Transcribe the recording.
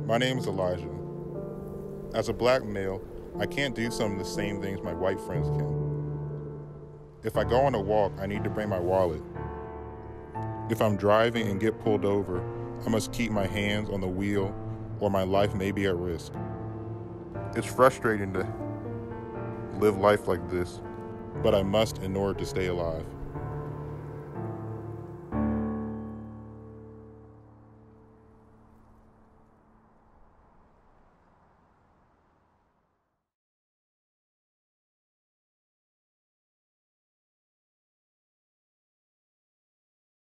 My name is Elijah. As a black male, I can't do some of the same things my white friends can. If I go on a walk, I need to bring my wallet. If I'm driving and get pulled over, I must keep my hands on the wheel or my life may be at risk. It's frustrating to live life like this, but I must in order to stay alive.